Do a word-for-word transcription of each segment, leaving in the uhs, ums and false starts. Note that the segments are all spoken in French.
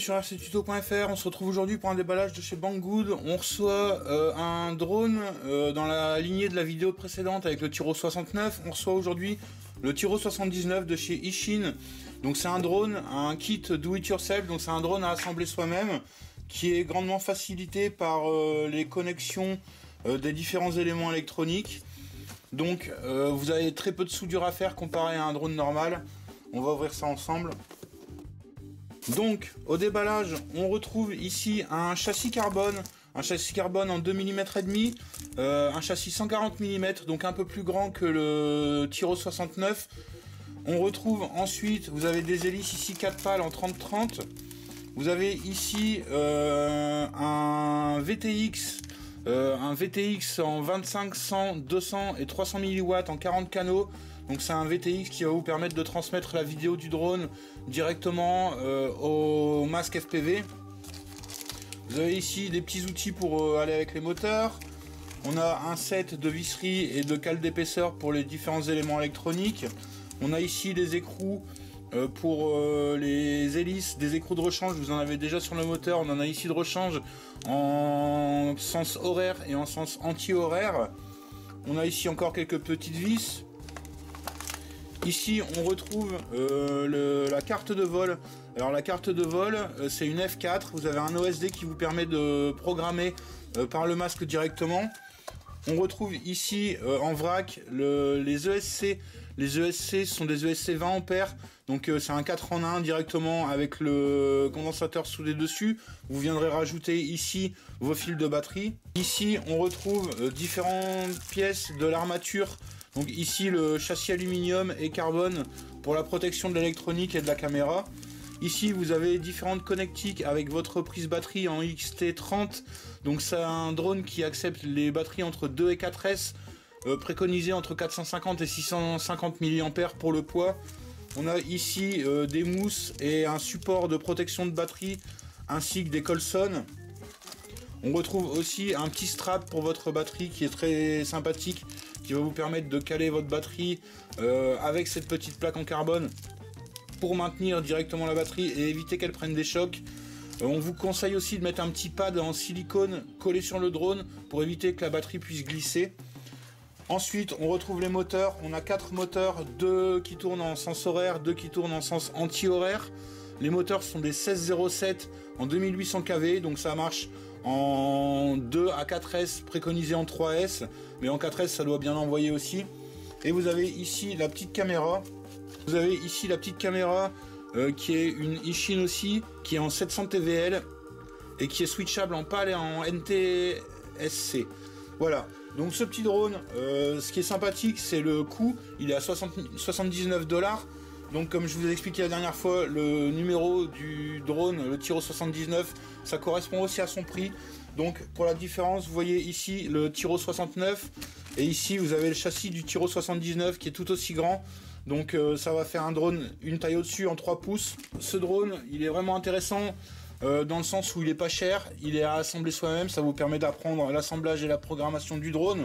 sur R C Tuto point F R, on se retrouve aujourd'hui pour un déballage de chez Banggood. On reçoit euh, un drone euh, dans la lignée de la vidéo précédente avec le Tyro soixante-neuf. On reçoit aujourd'hui le Tyro soixante-dix-neuf de chez Ishin. Donc c'est un drone, un kit do it yourself, donc c'est un drone à assembler soi-même qui est grandement facilité par euh, les connexions euh, des différents éléments électroniques. Donc euh, vous avez très peu de soudure à faire comparé à un drone normal. On va ouvrir ça ensemble. Donc au déballage, on retrouve ici un châssis carbone, un châssis carbone en deux millimètres et demi, euh, un châssis cent quarante millimètres, donc un peu plus grand que le Tyro soixante-neuf. On retrouve ensuite, vous avez des hélices ici quatre pales en trente trente. Vous avez ici euh, un V T X, euh, un V T X en vingt-cinq, cent, deux cents et trois cents milliwatts en quarante canaux. Donc c'est un V T X qui va vous permettre de transmettre la vidéo du drone directement euh, au masque F P V. Vous avez ici des petits outils pour euh, aller avec les moteurs. On a un set de visserie et de cale d'épaisseur pour les différents éléments électroniques. On a ici des écrous euh, pour euh, les hélices, des écrous de rechange. Vous en avez déjà sur le moteur. On en a ici de rechange en sens horaire et en sens anti-horaire. On a ici encore quelques petites vis. Ici on retrouve euh, le, la carte de vol. Alors la carte de vol euh, c'est une F quatre, vous avez un O S D qui vous permet de programmer euh, par le masque directement. On retrouve ici euh, en vrac le, les E S C. Les E S C sont des E S C vingt ampères, donc euh, c'est un quatre en un directement avec le condensateur soudé dessus. Vous viendrez rajouter ici vos fils de batterie. Ici on retrouve euh, différentes pièces de l'armature. Donc ici le châssis aluminium et carbone pour la protection de l'électronique et de la caméra. Ici vous avez différentes connectiques avec votre prise batterie en X T trente. Donc c'est un drone qui accepte les batteries entre deux et quatre S, euh, préconisé entre quatre cent cinquante et six cent cinquante milliampères pour le poids. On a ici euh, des mousses et un support de protection de batterie ainsi que des colsons. On retrouve aussi un petit strap pour votre batterie qui est très sympathique, qui va vous permettre de caler votre batterie euh, avec cette petite plaque en carbone pour maintenir directement la batterie et éviter qu'elle prenne des chocs. Euh, on vous conseille aussi de mettre un petit pad en silicone collé sur le drone pour éviter que la batterie puisse glisser. Ensuite on retrouve les moteurs. On a quatre moteurs, deux qui tournent en sens horaire, deux qui tournent en sens anti-horaire. Les moteurs sont des seize zéro sept en deux mille huit cents k V, donc ça marche en deux à quatre S, préconisé en trois S, mais en quatre S ça doit bien envoyer aussi. Et vous avez ici la petite caméra. Vous avez ici la petite caméra euh, qui est une Ishin aussi, qui est en sept cents T V L et qui est switchable en PAL et en N T S C. Voilà, donc ce petit drone, euh, ce qui est sympathique c'est le coût, il est à soixante-dix-neuf dollars. Donc comme je vous ai expliqué la dernière fois, le numéro du drone, le Tyro soixante-dix-neuf, ça correspond aussi à son prix. Donc pour la différence, vous voyez ici le Tyro soixante-neuf et ici vous avez le châssis du Tyro soixante-dix-neuf qui est tout aussi grand. Donc euh, ça va faire un drone une taille au-dessus en trois pouces. Ce drone, il est vraiment intéressant euh, dans le sens où il est pas cher, il est à assembler soi-même, ça vous permet d'apprendre l'assemblage et la programmation du drone.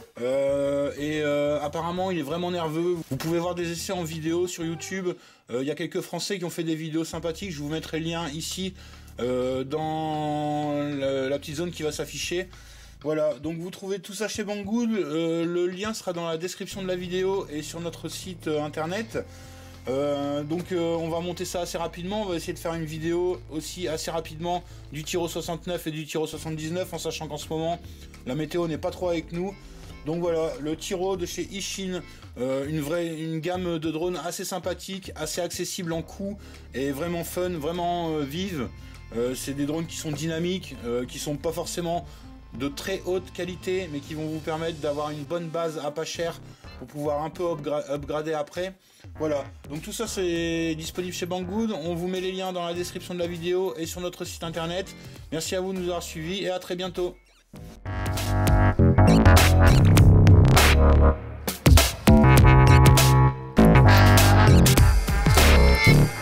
Euh, et euh, apparemment il est vraiment nerveux. Vous pouvez voir des essais en vidéo sur YouTube. Il euh, y a quelques Français qui ont fait des vidéos sympathiques. Je vous mettrai le lien ici euh, dans le, la petite zone qui va s'afficher. Voilà, donc vous trouvez tout ça chez Banggood. Euh, le lien sera dans la description de la vidéo et sur notre site euh, internet. Euh, donc euh, on va monter ça assez rapidement. On va essayer de faire une vidéo aussi assez rapidement du Tyro soixante-neuf et du Tyro soixante-dix-neuf, en sachant qu'en ce moment la météo n'est pas trop avec nous. Donc voilà, le Tyro de chez Ishin, euh, une vraie, une gamme de drones assez sympathique, assez accessible en coût et vraiment fun, vraiment euh, vive. Euh, c'est des drones qui sont dynamiques, euh, qui sont pas forcément de très haute qualité, mais qui vont vous permettre d'avoir une bonne base à pas cher pour pouvoir un peu upgra upgrader après. Voilà, donc tout ça c'est disponible chez Banggood. On vous met les liens dans la description de la vidéo et sur notre site internet. Merci à vous de nous avoir suivis et à très bientôt. We'll be right back.